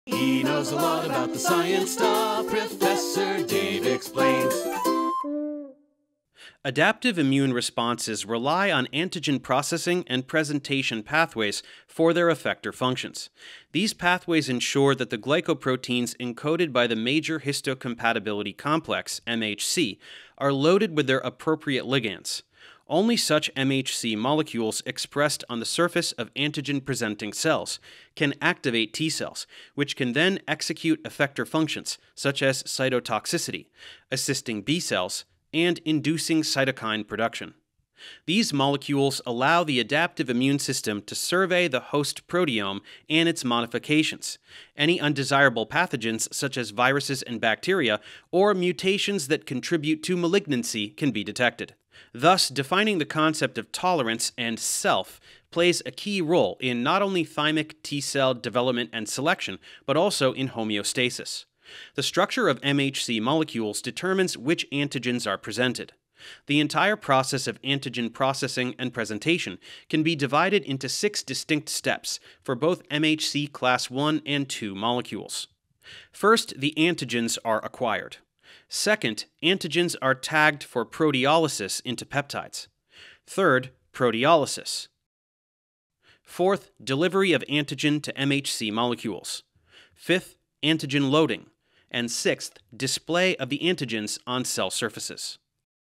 He knows a lot about the science stuff, Professor Dave explains. Adaptive immune responses rely on antigen processing and presentation pathways for their effector functions. These pathways ensure that the glycoproteins encoded by the major histocompatibility complex, MHC, are loaded with their appropriate ligands. Only such MHC molecules expressed on the surface of antigen-presenting cells can activate T cells, which can then execute effector functions such as cytotoxicity, assisting B cells, and inducing cytokine production. These molecules allow the adaptive immune system to survey the host proteome and its modifications, any undesirable pathogens such as viruses and bacteria, or mutations that contribute to malignancy can be detected. Thus, defining the concept of tolerance and self plays a key role in not only thymic T cell development and selection, but also in homeostasis. The structure of MHC molecules determines which antigens are presented. The entire process of antigen processing and presentation can be divided into 6 distinct steps for both MHC class 1 and 2 molecules. First, the antigens are acquired. Second, antigens are tagged for proteolysis into peptides. Third, proteolysis. Fourth, delivery of antigen to MHC molecules. Fifth, antigen loading. And sixth, display of the antigens on cell surfaces.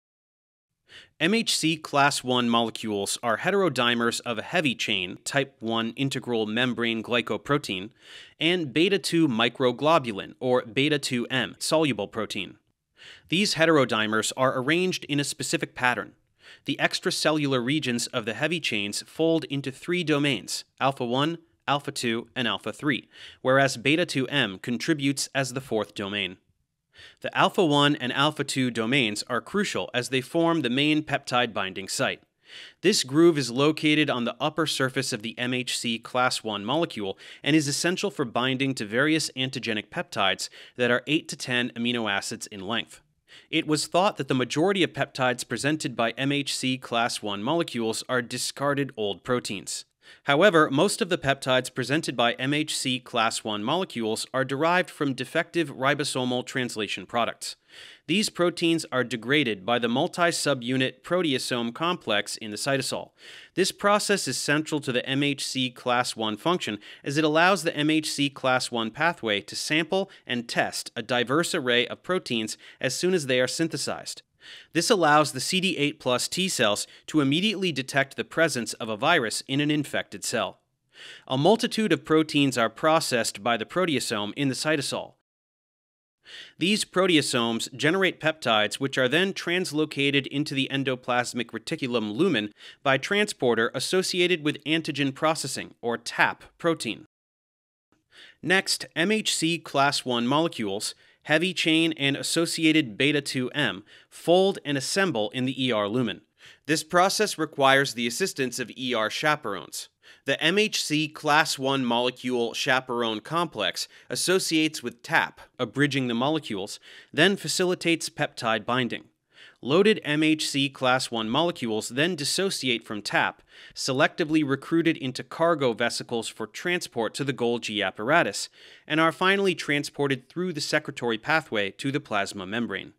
MHC class 1 molecules are heterodimers of a heavy chain, type 1 integral membrane glycoprotein, and beta-2 microglobulin, or beta-2M, soluble protein. These heterodimers are arranged in a specific pattern. The extracellular regions of the heavy chains fold into 3 domains, alpha 1, alpha 2, and alpha 3, whereas beta-2M contributes as the 4th domain. The alpha 1 and alpha 2 domains are crucial as they form the main peptide binding site. This groove is located on the upper surface of the MHC class 1 molecule and is essential for binding to various antigenic peptides that are 8 to 10 amino acids in length. It was thought that the majority of peptides presented by MHC class 1 molecules are discarded old proteins. However, most of the peptides presented by MHC class 1 molecules are derived from defective ribosomal translation products. These proteins are degraded by the multi-subunit proteasome complex in the cytosol. This process is central to the MHC class 1 function as it allows the MHC class 1 pathway to sample and test a diverse array of proteins as soon as they are synthesized. This allows the CD8 plus T cells to immediately detect the presence of a virus in an infected cell. A multitude of proteins are processed by the proteasome in the cytosol. These proteasomes generate peptides which are then translocated into the endoplasmic reticulum lumen by transporter associated with antigen processing, or TAP, protein. Next, MHC class 1 molecules, heavy chain and associated beta-2M, fold and assemble in the ER lumen. This process requires the assistance of ER chaperones. The MHC class 1 molecule chaperone complex associates with TAP, abridging the molecules, then facilitates peptide binding. Loaded MHC class 1 molecules then dissociate from TAP, selectively recruited into cargo vesicles for transport to the Golgi apparatus, and are finally transported through the secretory pathway to the plasma membrane.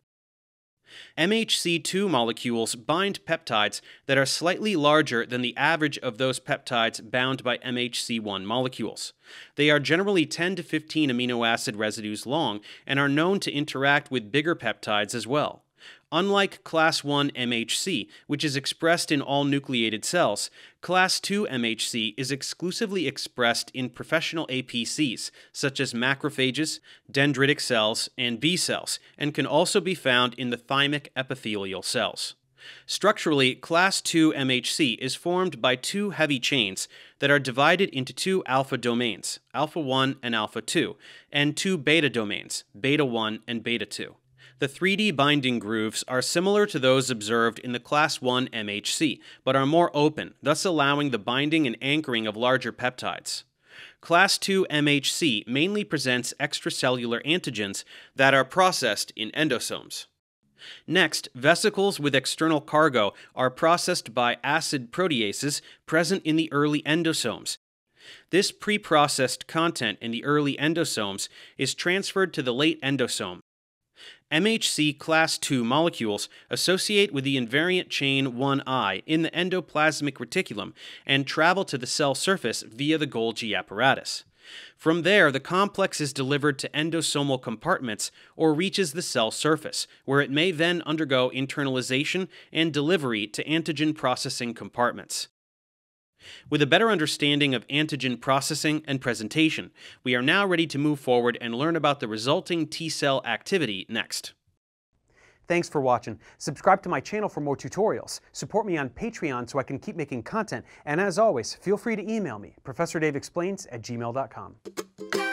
MHC2 molecules bind peptides that are slightly larger than the average of those peptides bound by MHC1 molecules. They are generally 10 to 15 amino acid residues long and are known to interact with bigger peptides as well. Unlike class 1 MHC, which is expressed in all nucleated cells, class 2 MHC is exclusively expressed in professional APCs, such as macrophages, dendritic cells, and B cells, and can also be found in the thymic epithelial cells. Structurally, class 2 MHC is formed by 2 heavy chains that are divided into 2 alpha domains, alpha 1 and alpha 2, and 2 beta domains, beta 1 and beta 2. The 3D binding grooves are similar to those observed in the class 1 MHC, but are more open, thus allowing the binding and anchoring of larger peptides. Class 2 MHC mainly presents extracellular antigens that are processed in endosomes. Next, vesicles with external cargo are processed by acid proteases present in the early endosomes. This pre-processed content in the early endosomes is transferred to the late endosome. MHC class II molecules associate with the invariant chain 1I in the endoplasmic reticulum and travel to the cell surface via the Golgi apparatus. From there, the complex is delivered to endosomal compartments or reaches the cell surface, where it may then undergo internalization and delivery to antigen processing compartments. With a better understanding of antigen processing and presentation, we are now ready to move forward and learn about the resulting T-cell activity next. Thanks for watching. Subscribe to my channel for more tutorials. Support me on Patreon so I can keep making content. And as always, feel free to email me, ProfessorDaveExplains@gmail.com.